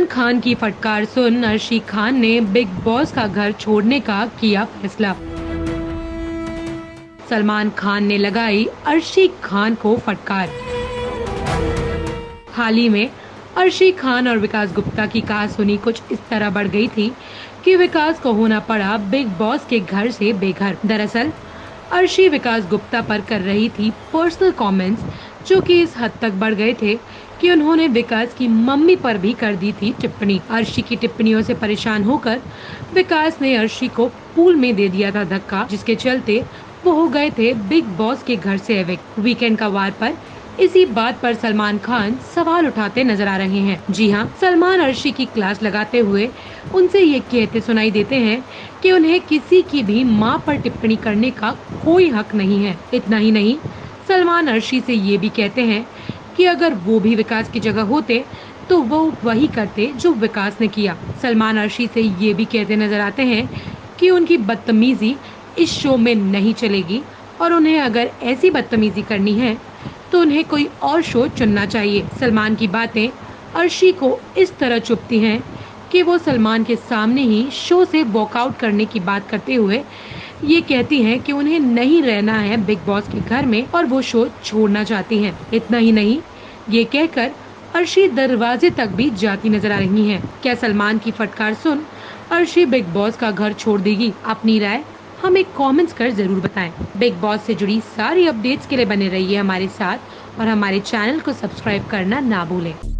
खान की फटकार सुन अर्शी खान ने बिग बॉस का घर छोड़ने का किया फैसला। सलमान खान ने लगाई अर्शी खान को फटकार। हाल ही में अर्शी खान और विकास गुप्ता की कहासुनी कुछ इस तरह बढ़ गई थी कि विकास को होना पड़ा बिग बॉस के घर से बेघर। दरअसल अर्शी विकास गुप्ता पर कर रही थी पर्सनल कमेंट्स, जो कि इस हद तक बढ़ गए थे कि उन्होंने विकास की मम्मी पर भी कर दी थी टिप्पणी। अर्शी की टिप्पणियों से परेशान होकर विकास ने अर्शी को पूल में दे दिया था धक्का, जिसके चलते वो हो गए थे बिग बॉस के घर से एविक्ट। वीकेंड का वार पर इसी बात पर सलमान खान सवाल उठाते नजर आ रहे हैं। जी हाँ, सलमान अर्शी की क्लास लगाते हुए उनसे ये कहते सुनाई देते हैं कि उन्हें किसी की भी मां पर टिप्पणी करने का कोई हक नहीं है। इतना ही नहीं, सलमान अर्शी से ये भी कहते हैं कि अगर वो भी विकास की जगह होते तो वो वही करते जो विकास ने किया। सलमान अर्शी से ये भी कहते नजर आते हैं कि उनकी बदतमीजी इस शो में नहीं चलेगी और उन्हें अगर ऐसी बदतमीजी करनी है तो उन्हें कोई और शो चुनना चाहिए। सलमान की बातें अर्शी को इस तरह चुभती हैं कि वो सलमान के सामने ही शो से वॉकआउट करने की बात करते हुए ये कहती हैं कि उन्हें नहीं रहना है बिग बॉस के घर में और वो शो छोड़ना चाहती हैं। इतना ही नहीं, ये कहकर अर्शी दरवाजे तक भी जाती नजर आ रही हैं। क्या सलमान की फटकार सुन अर्शी बिग बॉस का घर छोड़ देगी? अपनी राय हमें कमेंट्स कर जरूर बताएं। बिग बॉस से जुड़ी सारी अपडेट्स के लिए बने रहिए हमारे साथ और हमारे चैनल को सब्सक्राइब करना ना भूलें।